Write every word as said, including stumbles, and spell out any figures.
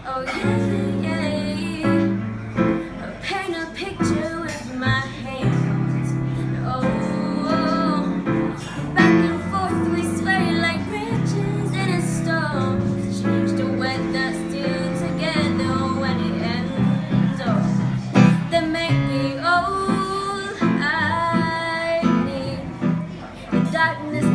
Oh yeah, yeah. Paint a picture with my hands. Oh, oh. Back and forth we sway like branches in a storm. Change the weather, still together when it ends. Oh, they make me old. I need the darkness.